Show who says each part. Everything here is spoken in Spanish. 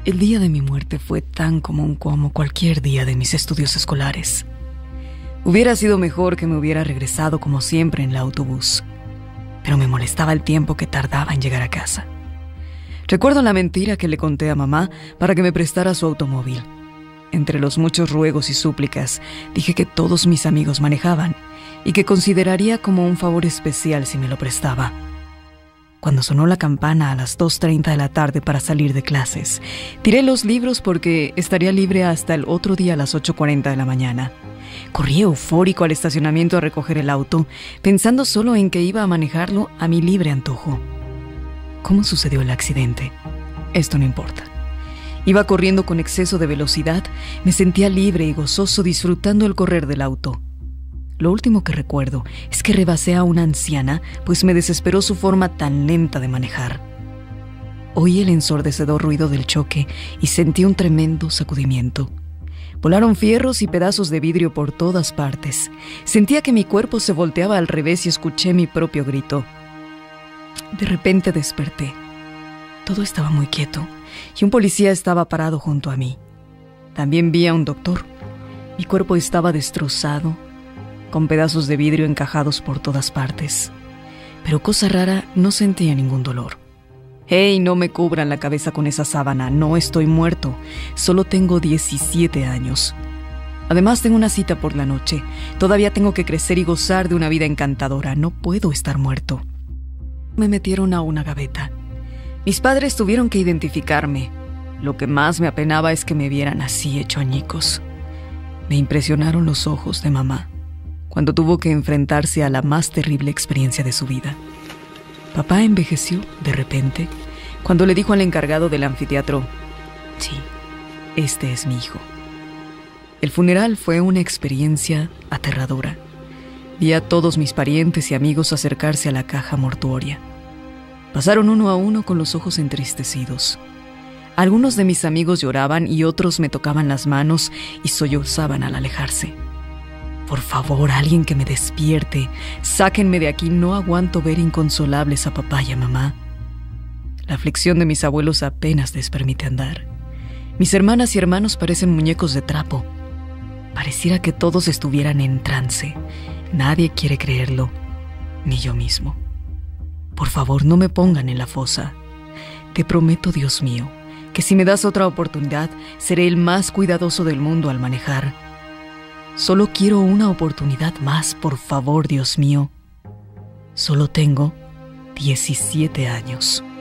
Speaker 1: El día de mi muerte fue tan común como cualquier día de mis estudios escolares. Hubiera sido mejor que me hubiera regresado como siempre en el autobús, pero me molestaba el tiempo que tardaba en llegar a casa. Recuerdo la mentira que le conté a mamá para que me prestara su automóvil. Entre los muchos ruegos y súplicas, dije que todos mis amigos manejaban y que consideraría como un favor especial si me lo prestaba. Cuando sonó la campana a las 2:30 de la tarde para salir de clases, tiré los libros porque estaría libre hasta el otro día a las 8:40 de la mañana. Corrí eufórico al estacionamiento a recoger el auto, pensando solo en que iba a manejarlo a mi libre antojo. ¿Cómo sucedió el accidente? Esto no importa. Iba corriendo con exceso de velocidad, me sentía libre y gozoso disfrutando el correr del auto. Lo último que recuerdo es que rebasé a una anciana, pues me desesperó su forma tan lenta de manejar. Oí el ensordecedor ruido del choque y sentí un tremendo sacudimiento. Volaron fierros y pedazos de vidrio por todas partes. Sentía que mi cuerpo se volteaba al revés y escuché mi propio grito. De repente desperté. Todo estaba muy quieto y un policía estaba parado junto a mí. También vi a un doctor. Mi cuerpo estaba destrozado, con pedazos de vidrio encajados por todas partes. Pero cosa rara, no sentía ningún dolor. ¡Hey, no me cubran la cabeza con esa sábana! No estoy muerto. Solo tengo 17 años. Además, tengo una cita por la noche. Todavía tengo que crecer y gozar de una vida encantadora. No puedo estar muerto. Me metieron a una gaveta. Mis padres tuvieron que identificarme. Lo que más me apenaba es que me vieran así hecho añicos. Me impresionaron los ojos de mamá cuando tuvo que enfrentarse a la más terrible experiencia de su vida. Papá envejeció de repente cuando le dijo al encargado del anfiteatro: sí, este es mi hijo. El funeral fue una experiencia aterradora. Vi a todos mis parientes y amigos acercarse a la caja mortuoria. Pasaron uno a uno con los ojos entristecidos. Algunos de mis amigos lloraban y otros me tocaban las manos y sollozaban al alejarse. Por favor, alguien que me despierte. Sáquenme de aquí, no aguanto ver inconsolables a papá y a mamá. La aflicción de mis abuelos apenas les permite andar. Mis hermanas y hermanos parecen muñecos de trapo. Pareciera que todos estuvieran en trance. Nadie quiere creerlo, ni yo mismo. Por favor, no me pongan en la fosa. Te prometo, Dios mío, que si me das otra oportunidad, seré el más cuidadoso del mundo al manejar. Solo quiero una oportunidad más, por favor, Dios mío. Solo tengo 17 años.